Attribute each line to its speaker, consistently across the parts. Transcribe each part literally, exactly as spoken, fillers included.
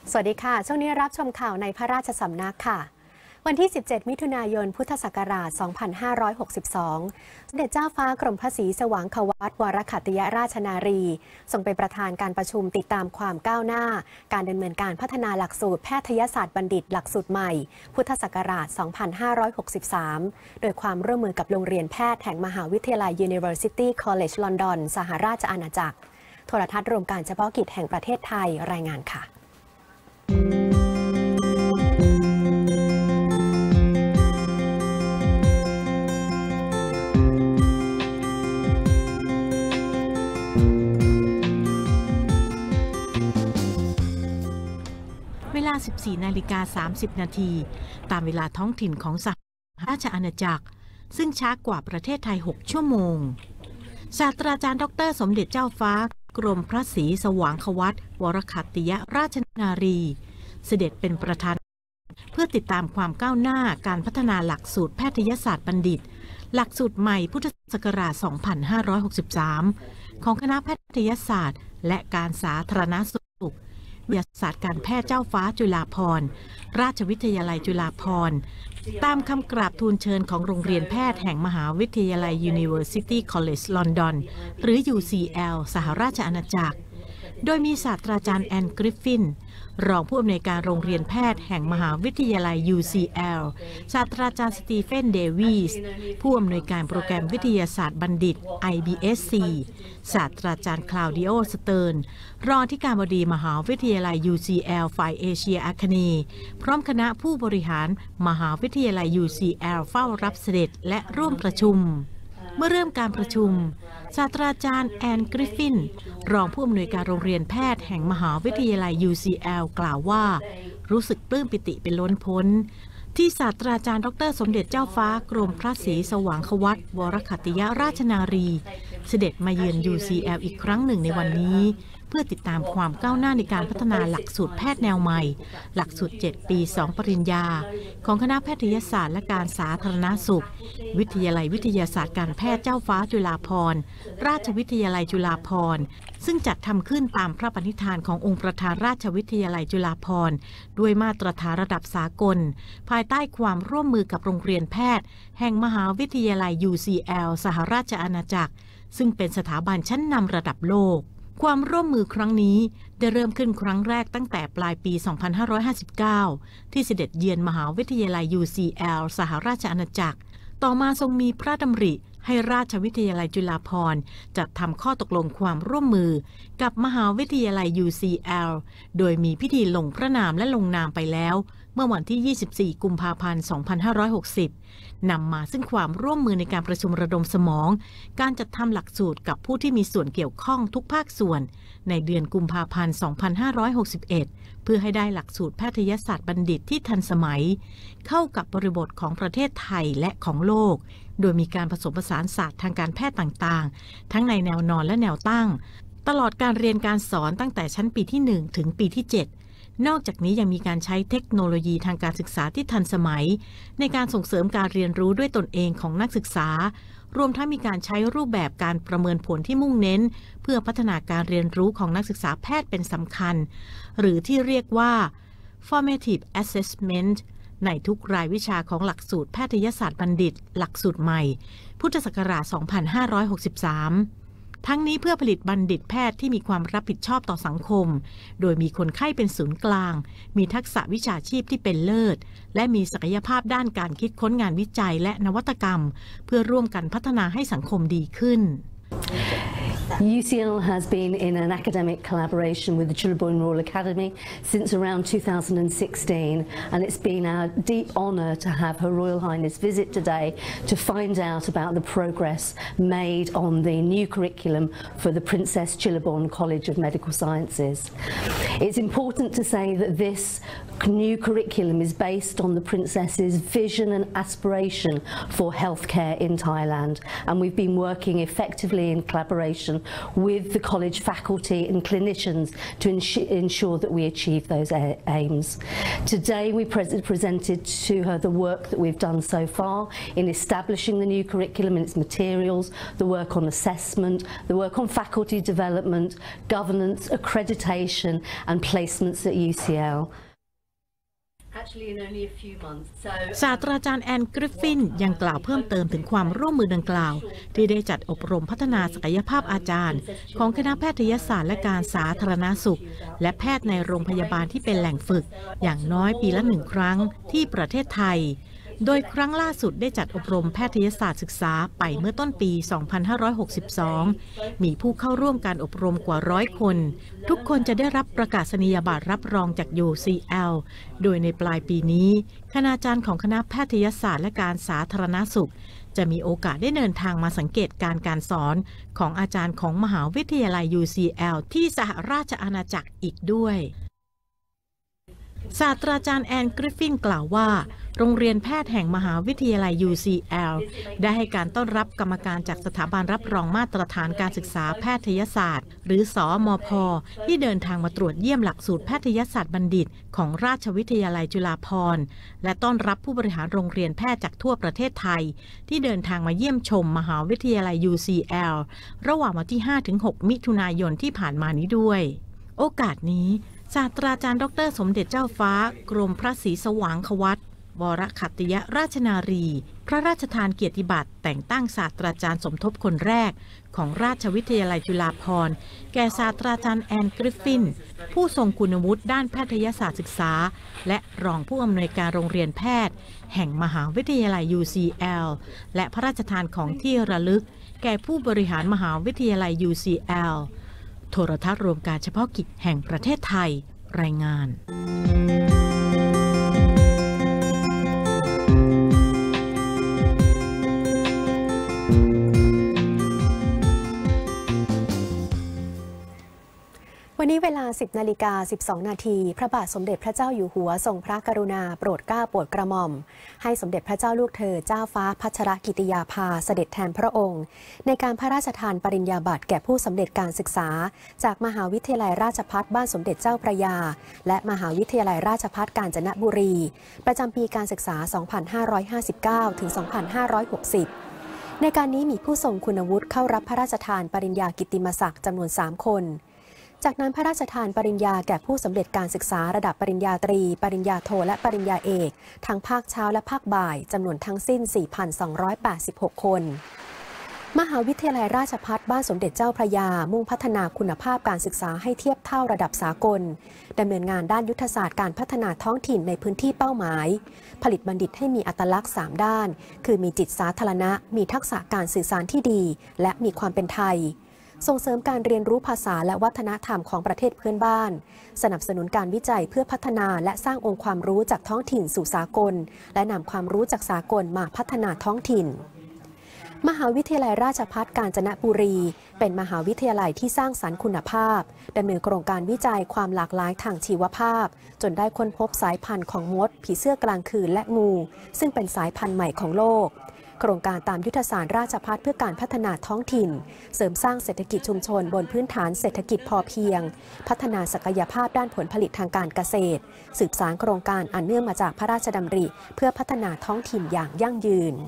Speaker 1: สวัสดีค่ะช่วงนี้รับชมข่าวในพระราชสำนักค่ะวันที่สิบเจ็ดมิถุนายนพุทธศักราชสองพันห้าร้อยหกสิบสองสมเด็จเจ้าฟ้ากรมพระศรีสว่างควัตรวรคัตติยราชนารีทรงเป็นประธานการประชุมติดตามความก้าวหน้าการดำเนินการพัฒนาหลักสูตรแพทยศาสตร์บัณฑิตหลักสูตรใหม่พุทธศักราชสองพันห้าร้อยหกสิบสามโดยความร่วมมือกับโรงเรียนแพทย์แห่งมหาวิทยาลัย University College London สหราชอาณาจักรโทรทัศน์รวมการเฉพาะกิจแห่งประเทศไทยรายงานค่ะ
Speaker 2: เวลา สิบสี่นาฬิกาสามสิบนาทีตามเวลาท้องถิ่นของสหราชอาณาจักรซึ่งช้ากว่าประเทศไทยหกชั่วโมงศาสตราจารย์ดร.สมเด็จเจ้าฟ้ากรมพระศรีสว่างควัตรวรคัตติยราชนารีเสด็จเป็นประธานเพื่อติดตามความก้าวหน้าการพัฒนาหลักสูตรแพทยศาสตร์บัณฑิตหลักสูตรใหม่พุทธศักราชสองพันห้าร้อยหกสิบสามของคณะแพทยศาสตร์และการสาธารณสุขวิทยาศาสตร์การแพทย์เจ้าฟ้าจุฬาภรณ์ราชวิทยาลัยจุฬาภรณ์ตามคำกราบทูลเชิญของโรงเรียนแพทย์แห่งมหาวิทยาลัย University College London หรือ ยู ซี แอล สหราชอาณาจักรโดยมีศาสตราจารย์แอนกริฟฟินรองผู้อำนวยการโรงเรียนแพทย์แห่งมหาวิทยาลัย ยู ซี แอล ศาสตราจารย์สตีเฟนเดวีสผู้อำนวยการโปรแกรมวิทยาศาสตร์บัณฑิต ไอ บี เอส ซี ศาสตราจารย์คลาวดิโอสเติร์นรองอธิการบดีมหาวิทยาลัย ยู ซี แอล ฝ่ายเอเชียอาคเนย์พร้อมคณะผู้บริหารมหาวิทยาลัย ยู ซี แอล เฝ้ารับเสด็จและร่วมประชุมเมื่อเริ่มการประชุมศาสตราจารย์แอนกริฟฟินรองผู้อำนวยการโรงเรียนแพทย์แห่งมหาวิทยาลัย ยู ซี แอล กล่าวว่ารู้สึกปลื้มปิติเป็นล้นพ้นที่ศาสตราจารย์ดร.สมเด็จเจ้าฟ้ากรมพระศรีสว่างควัตรวรคัตติยราชนารีเสด็จมาเยือน ยู ซี แอล อีกครั้งหนึ่งในวันนี้เพื่อติดตามความก้าวหน้าในการพัฒนาหลักสูตรแพทย์แนวใหม่หลักสูตรเจ็ดปีสองปริญญาของคณะแพทยศาสตร์และการสาธารณสุขวิทยาลัยวิทยาศาสตร์การแพทย์เจ้าฟ้าจุฬาภรณ์ราชวิทยาลัยจุฬาภรณ์ซึ่งจัดทำขึ้นตามพระปณิธานขององค์ประธานราชวิทยาลัยจุฬาภรณ์ด้วยมาตรฐานระดับสากลภายใต้ความร่วมมือกับโรงเรียนแพทย์แห่งมหาวิทยาลัย ยู ซี แอล สหราชอาณาจักรซึ่งเป็นสถาบันชั้นนำระดับโลกความร่วมมือครั้งนี้ได้เริ่มขึ้นครั้งแรกตั้งแต่ปลายปี สองพันห้าร้อยห้าสิบเก้า ที่เสด็จเยือนมหาวิทยาลัย ยู ซี แอล สหราชอาณาจักรต่อมาทรงมีพระดำริให้ราชวิทยาลัยจุฬาภรณ์จัดทำข้อตกลงความร่วมมือกับมหาวิทยาลัย ยู ซี แอล โดยมีพิธีลงพระนามและลงนามไปแล้วเมื่อวันที่ ยี่สิบสี่ กุมภาพันธ์ สองพันห้าร้อยหกสิบ นำมาซึ่งความร่วมมือในการประชุมระดมสมองการจัดทำหลักสูตรกับผู้ที่มีส่วนเกี่ยวข้องทุกภาคส่วนในเดือนกุมภาพันธ์ สองพันห้าร้อยหกสิบเอ็ด เพื่อให้ได้หลักสูตรแพทยศาสตร์บัณฑิตที่ทันสมัยเข้ากับบริบทของประเทศไทยและของโลกโดยมีการผสมผสานศาสตร์ทางการแพทย์ต่างๆทั้งในแนวนอนและแนวตั้งตลอดการเรียนการสอนตั้งแต่ชั้นปีที่หนึ่งถึงปีที่เจ็ดนอกจากนี้ยังมีการใช้เทคโนโลยีทางการศึกษาที่ทันสมัยในการส่งเสริมการเรียนรู้ด้วยตนเองของนักศึกษารวมทั้งมีการใช้รูปแบบการประเมินผลที่มุ่งเน้นเพื่อพัฒนาการเรียนรู้ของนักศึกษาแพทย์เป็นสำคัญหรือที่เรียกว่า formative assessment ในทุกรายวิชาของหลักสูตรแพทยศาสตร์บัณฑิตหลักสูตรใหม่พุทธศักราช สองพันห้าร้อยหกสิบสามทั้งนี้เพื่อผลิตบัณฑิตแพทย์ที่มีความรับผิดชอบต่อสังคมโดยมีคนไข้เป็นศูนย์กลางมีทักษะวิชาชีพที่เป็นเลิศและมีศักยภาพด้านการคิดค้นงานวิจัยและนวัตกรรมเพื่อร่วมกันพัฒนาให้สังคมดีขึ้น
Speaker 3: ยู ซี แอล has been in an academic collaboration with the Chillabon Royal Academy since around two thousand sixteen, and it's been our deep honour to have Her Royal Highness visit today to find out about the progress made on the new curriculum for the Princess Chillabon College of Medical Sciences. It's important to say that this new curriculum is based on the Princess's vision and aspiration for healthcare in Thailand, and we've been working effectively in collaboration with the college faculty and clinicians to ensure that we achieve those aims. Today we pre presented to her the work that we've done so far in establishing the new curriculum and its materials, the work on assessment, the work on faculty development, governance, accreditation and placements at U C L. Actually, in only a few months. So
Speaker 2: ศาสตราจารย์แอนกริฟฟินยังกล่าวเพิ่มเติมถึงความร่วมมือดังกล่าวที่ได้จัดอบรมพัฒนาศักยภาพอาจารย์ของคณะแพทยศาสตร์และการสาธารณสุขและแพทย์ในโรงพยาบาลที่เป็นแหล่งฝึกอย่างน้อยปีละหนึ่งครั้งที่ประเทศไทยโดยครั้งล่าสุดได้จัดอบรมแพทยศาสตร์ศึกษาไปเมื่อต้นปี สองพันห้าร้อยหกสิบสอง มีผู้เข้าร่วมการอบรมกว่าร้อยคนทุกคนจะได้รับประกาศนียบัตรรับรองจาก ยู ซี แอล โดยในปลายปีนี้คณาจารย์ของคณะแพทยศาสตร์และการสาธารณสุขจะมีโอกาสได้เดินทางมาสังเกตการการสอนของอาจารย์ของมหาวิทยาลัย ยู ซี แอล ที่สหราชอาณาจักรอีกด้วยศาสตราจารย์แอนกริฟฟินกล่าวว่าโรงเรียนแพทย์แห่งมหาวิทยาลัย ยู ซี แอล ได้ให้การต้อนรับกรรมการจากสถาบันรับรองมาตรฐานการศึกษาแพทยศาสตร์หรือสมพ.ที่เดินทางมาตรวจเยี่ยมหลักสูตรแพทยศาสตร์บัณฑิตของราชวิทยาลัยจุฬาภรณ์และต้อนรับผู้บริหารโรงเรียนแพทย์จากทั่วประเทศไทยที่เดินทางมาเยี่ยมชมมหาวิทยาลัย ยู ซี แอล ระหว่างวันที่ ห้าถึงหก มิถุนายนที่ผ่านมานี้ด้วยโอกาสนี้ศาสตราจารย์ดร.สมเด็จเจ้าฟ้ากรมพระศรีสว่างควัตรวรขัตติยราชนารีพระราชทานเกียรติบัตรแต่งตั้งศาสตราจารย์สมทบคนแรกของราชวิทยาลัยจุฬาภรณ์แก่ศาสตราจารย์แอนกริฟฟินผู้ทรงคุณวุฒิด้านแพทยศาสตร์ศึกษาและรองผู้อำนวยการโรงเรียนแพทย์แห่งมหาวิทยาลัย ยู ซี แอล และพระราชทานของที่ระลึกแก่ผู้บริหารมหาวิทยาลัย ยู ซี แอล โทรทัศน์รวมการเฉพาะกิจแห่งประเทศไทยรายงาน
Speaker 1: วันนี้เวลา สิบนาฬิกาสิบสองนาทีพระบาทสมเด็จพระเจ้าอยู่หัวทรงพระกรุณาโปรดเกล้าโปรดกระหม่อมให้สมเด็จพระเจ้าลูกเธอเจ้าฟ้าพัชรกิติยาภาเสด็จแทนพระองค์ในการพระราชทานปริญญาบัตรแก่ผู้สำเร็จการศึกษาจากมหาวิทยาลัยราชภัฏบ้านสมเด็จเจ้าพระยาและมหาวิทยาลัยราชภัฏกาญจนบุรีประจำปีการศึกษา สองพันห้าร้อยห้าสิบเก้า ถึง สองพันห้าร้อยหกสิบ ในการนี้มีผู้ทรงคุณวุฒิเข้ารับพระราชทานปริญญากิตติมศักดิ์จำนวนสามคนจากนั้นพระราชทานปริญญาแก่ผู้สำเร็จการศึกษาระดับปริญญาตรีปริญญาโทและปริญญาเอกทั้งภาคเช้าและภาคบ่ายจำนวนทั้งสิ้น สี่พันสองร้อยแปดสิบหก คนมหาวิทยาลัยราชภัฏบ้านสมเด็จเจ้าพระยามุ่งพัฒนาคุณภาพการศึกษาให้เทียบเท่าระดับสากลดำเนินงานด้านยุทธศาสตร์การพัฒนาท้องถิ่นในพื้นที่เป้าหมายผลิตบัณฑิตให้มีอัตลักษณ์สามด้านคือมีจิตสาธารณะมีทักษะการสื่อสารที่ดีและมีความเป็นไทยส่งเสริมการเรียนรู้ภาษาและวัฒนธรรมของประเทศเพื่อนบ้านสนับสนุนการวิจัยเพื่อพัฒนาและสร้างองค์ความรู้จากท้องถิ่นสู่สากลและนำความรู้จากสากลมาพัฒนาท้องถิ่นมหาวิทยาลัยราชภัฏกาญจนบุรีเป็นมหาวิทยาลัยที่สร้างสรรค์คุณภาพดำเนินโครงการวิจัยความหลากหลายทางชีวภาพจนได้ค้นพบสายพันธุ์ของมดผีเสื้อกลางคืนและงูซึ่งเป็นสายพันธุ์ใหม่ของโลกโครงการตามยุทธศาสตร์ราชภัฏเพื่อการพัฒนาท้องถิ่นเสริมสร้างเศรษฐกิจชุมชนบนพื้นฐานเศรษฐกิจพอเพียงพัฒนาศักยภาพด้านผลผลิตทางการเกษตรสืบสานโครงการอันเนื่องมาจากพระราชดำริเพื่อพัฒนาท้องถิ่นอย่างยั่งยืน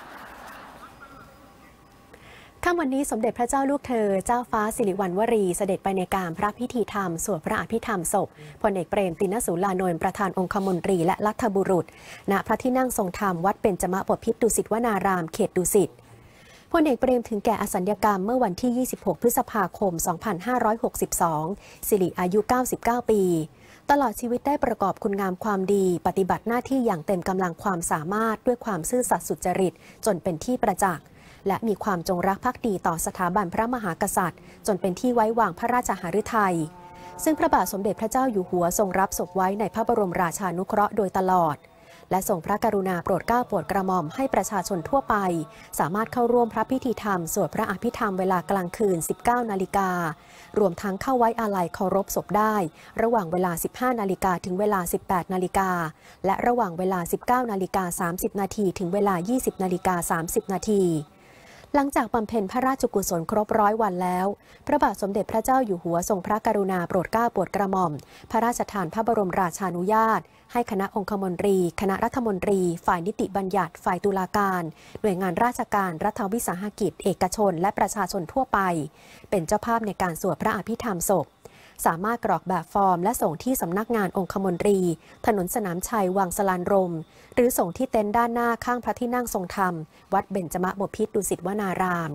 Speaker 1: ค่ำวันนี้สมเด็จพระเจ้าลูกเธอเจ้าฟ้าสิริวัณวรีเสด็จไปในการพระพิธีธรรมสวดพระอภิธรรมศพพลเอกเปรมติณสูลานนท์ประธานองคมนตรีและรัฐบุรุษณพระที่นั่งทรงธรรมวัดเบญจมบพิตรดุสิตวนารามเขตดุสิตพลเอกเปรมถึงแก่อสัญญกรรมเมื่อวันที่ยี่สิบหกพฤษภาคมสองพันห้าร้อยหกสิบสองสิริอายุเก้าสิบเก้าปีตลอดชีวิตได้ประกอบคุณงามความดีปฏิบัติหน้าที่อย่างเต็มกำลังความสามารถด้วยความซื่อสัตย์สุจริตจนเป็นที่ประจักษ์และมีความจงรักภักดีต่อสถาบันพระมหากษัตริย์จนเป็นที่ไว้วางพระราชหฤทัยซึ่งพระบาทสมเด็จพระเจ้าอยู่หัวทรงรับศพไว้ในพระบรมราชานุเคราะห์โดยตลอดและทรงพระกรุณาโปรดเกล้าโปรดกระหม่อมให้ประชาชนทั่วไปสามารถเข้าร่วมพระพิธีธรรมสวดพระอภิธรรมเวลากลางคืน สิบเก้านาฬิการวมทั้งเข้าไว้อาลัยเคารพศพได้ระหว่างเวลา สิบห้านาฬิกาถึงเวลา สิบแปดนาฬิกาและระหว่างเวลา สิบเก้านาฬิกาสามสิบนาทีถึงเวลา ยี่สิบนาฬิกาสามสิบนาทีหลังจากบำเพ็ญพระราชกุศลครบร้อยวันแล้วพระบาทสมเด็จพระเจ้าอยู่หัวทรงพระกรุณาโปรดเกล้าโปรดกระหม่อมพระราชทานพระบรมราชานุญาตให้คณะองคมนตรีคณะรัฐมนตรีฝ่ายนิติบัญญัติฝ่ายตุลาการหน่วยงานราชการรัฐวิสาหกิจเอกชนและประชาชนทั่วไปเป็นเจ้าภาพในการสวดพระอภิธรรมศพสามารถกรอกแบบฟอร์มและส่งที่สำนักงานองคมนตรีถนนสนามชัยวังสลานรมหรือส่งที่เต็นท์ด้านหน้าข้างพระที่นั่งทรงธรรมวัดเบญจมบพิตรดุสิตวนาราม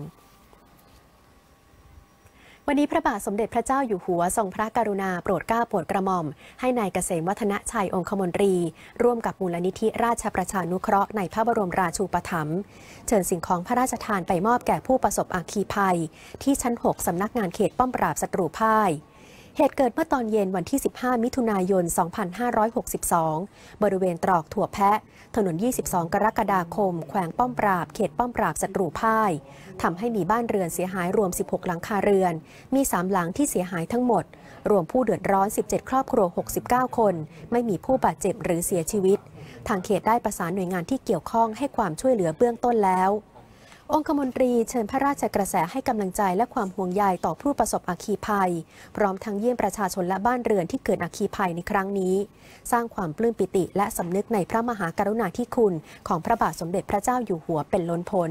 Speaker 1: วันนี้พระบาทสมเด็จพระเจ้าอยู่หัวทรงพระกรุณาโปรดเกล้าโปรดกระหม่อมให้นายเกษมวัฒนชัยองคมนตรีร่วมกับมูลนิธิราชประชานุเคราะห์ในพระบรมราชูปถัมภ์เชิญสิ่งของพระราชทานไปมอบแก่ผู้ประสบอัคคีภัยที่ชั้นหกสำนักงานเขตป้อมปราบศัตรูพ่ายเหตุเกิดเมื่อตอนเย็นวันที่สิบห้ามิถุนายนสองพันห้าร้อยหกสิบสองบริเวณตรอกถั่วแพะถนนยี่สิบสองกรกฎาคมแขวงป้อมปราบเขตป้อมปราบศัตรูพ่ายทำให้มีบ้านเรือนเสียหายรวมสิบหกหลังคาเรือนมีสามหลังที่เสียหายทั้งหมดรวมผู้เดือดร้อนสิบเจ็ดครอบครัวหกสิบเก้าคนไม่มีผู้บาดเจ็บหรือเสียชีวิตทางเขตได้ประสานหน่วยงานที่เกี่ยวข้องให้ความช่วยเหลือเบื้องต้นแล้วองคมนตรีเชิญพระราชกระแสให้กำลังใจและความห่วงใยต่อผู้ประสบอัคคีภัยพร้อมทั้งเยี่ยมประชาชนและบ้านเรือนที่เกิดอัคคีภัยในครั้งนี้สร้างความปลื้มปิติและสำนึกในพระมหากรุณาธิคุณของพระบาทสมเด็จพระเจ้าอยู่หัวเป็นล้นพ้น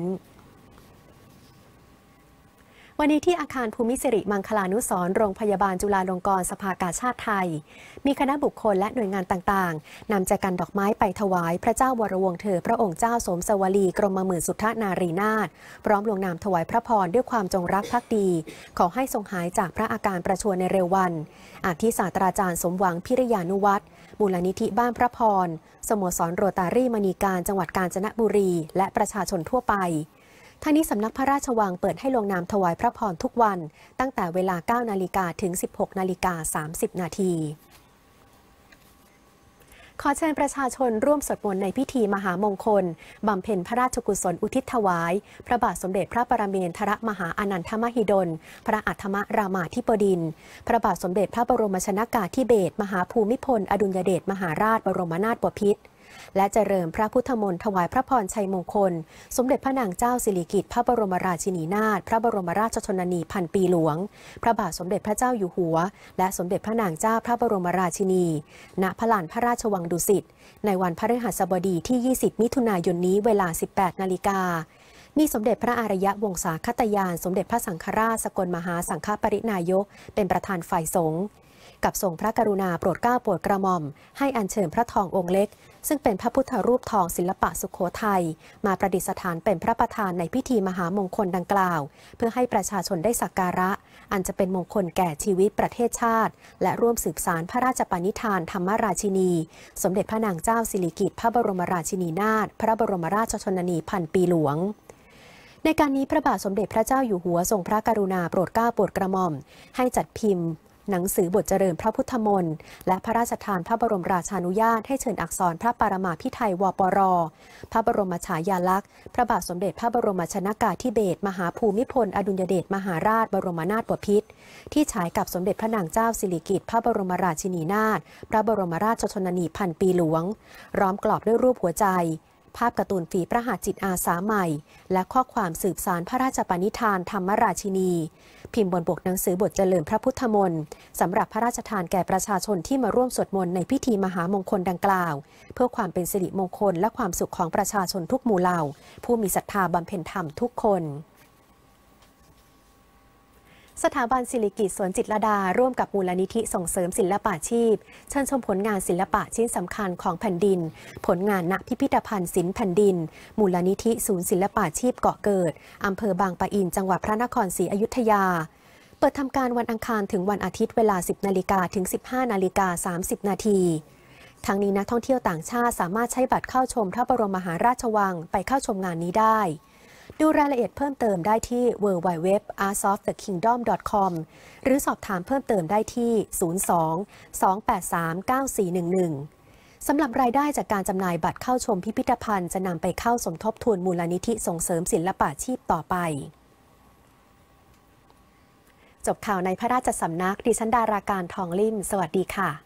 Speaker 1: วันนี้ที่อาคารภูมิสิริมังคลานุสรณ์โรงพยาบาลจุฬาลงกรณ์สภากาชาติไทยมีคณะบุคคลและหน่วยงานต่างๆนำแจกันดอกไม้ไปถวายพระเจ้าวรวงศ์เธอพระองค์เจ้าสมสวลีกรมหมื่นสุทธนารีนาถพร้อมลงนามถวายพระพรด้วยความจงรักภักดีขอให้ทรงหายจากพระอาการประชวรในเร็ววันอาทิศาสตราจารย์สมหวังพิริยานุวัฒน์มูลนิธิบ้านพระพรสโมสรโรตารี่มณีการจังหวัดกาญจนบุรีและประชาชนทั่วไปทั้งนี้สำนักพระราชวังเปิดให้ลงนามถวายพระพรทุกวันตั้งแต่เวลา เก้านาฬิกา ถึง สิบหกนาฬิกาสามสิบนาทีขอเชิญประชาชนร่วมสวดมนต์ในพิธีมหามงคลบำเพ็ญพระราชกุศลอุทิศถวายพระบาทสมเด็จพระปรเมนทรมหาอนันทมหิดลพระอัฏฐมรามาธิบดินทร์พระบาทสมเด็จพระบรมชนกาธิเบศรมหาภูมิพลอดุลยเดชมหาราชบรมนาถบพิตรและเจริญพระพุทธมนต์ถวายพระพรชัยมงคลสมเด็จพระนางเจ้าสิริกิติ์พระบรมราชินีนาถพระบรมราชชนนีพันปีหลวงพระบาทสมเด็จพระเจ้าอยู่หัวและสมเด็จพระนางเจ้าพระบรมราชินีณพระลานพระราชวังดุสิตในวันพฤหัสบดีที่ยี่สิบมิถุนายนนี้เวลา สิบแปดนาฬิกามีสมเด็จพระอารยวงศาคตยานสมเด็จพระสังฆราชสกลมหาสังฆปรินายกเป็นประธานฝ่ายสงฆ์กับทรงพระกรุณาโปรดเกล้าโปรดกระหม่อมให้อัญเชิญพระทององค์เล็กซึ่งเป็นพระพุทธรูปทองศิลปะสุโขทัยมาประดิษฐานเป็นพระประธานในพิธีมหามงคลดังกล่าวเพื่อให้ประชาชนได้สักการะอันจะเป็นมงคลแก่ชีวิตประเทศชาติและร่วมสืบสานพระราชปณิธานธรรมราชินีสมเด็จพระนางเจ้าสิริกิติ์พระบรมราชินีนาถพระบรมราชชนนีพันปีหลวงในการนี้พระบาทสมเด็จพระเจ้าอยู่หัวทรงพระกรุณาโปรดเกล้าโปรดกระหม่อมให้จัดพิมพ์หนังสือบทเจริญพระพุทธมนต์และพระราชทานพระบรมราชานุญาตให้เชิญอักษรพระปรมาภิไธยวปรพระบรมฉายาลักษณ์พระบาทสมเด็จพระบรมชนกาธิเบศรมหาภูมิพลอดุลยเดชมหาราชบรมนาถบพิตรที่ฉายกับสมเด็จพระนางเจ้าสิริกิติ์พระบรมราชินีนาถพระบรมราชชนนีพันปีหลวงล้อมกรอบด้วยรูปหัวใจภาพการ์ตูนฝีพระหัตถ์จิตอาสาใหม่และข้อความสืบสานพระราชปณิธานธรรมราชินีพิมพ์บนปกหนังสือบทเจริญพระพุทธมนต์สำหรับพระราชทานแก่ประชาชนที่มาร่วมสวดมนต์ในพิธีมหามงคลดังกล่าวเพื่อความเป็นสิริมงคลและความสุขของประชาชนทุกหมู่เหล่าผู้มีศรัทธาบำเพ็ญธรรมทุกคนสถาบันศิริกิติ์สวนจิตรลดาร่วมกับมูลนิธิส่งเสริมศิลปาชีพเชิญชมผลงานศิลปะชิ้นสำคัญของแผ่นดินผลงานณพิพิธภัณฑ์ศิลป์แผ่นดินมูลนิธิศูนย์ศิลปาชีพเกาะเกิดอำเภอบางปะอินจังหวัดพระนครศรีอยุธยาเปิดทำการวันอังคารถึงวันอาทิตย์เวลา สิบนาฬิกา ถึง สิบห้านาฬิกาสามสิบนาทีทั้งนี้นักท่องเที่ยวต่างชาติสามารถใช้บัตรเข้าชมพระบรมมหาราชวังไปเข้าชมงานนี้ได้ดูรายละเอียดเพิ่มเติมได้ที่ ดับเบิลยู ดับเบิลยู ดับเบิลยู ดอท อาร์ต ออฟ เดอะ คิงดอม ดอท คอม หรือสอบถามเพิ่มเติมได้ที่ ศูนย์ สอง สอง แปด สาม เก้า สี่ หนึ่ง หนึ่ง สำหรับรายได้จากการจำหน่ายบัตรเข้าชมพิพิธภัณฑ์จะนำไปเข้าสมทบทุนมูลนิธิส่งเสริมศิลปาชีพต่อไปจบข่าวในพระราชสำนักดิฉันดาราการทองลิ่มสวัสดีค่ะ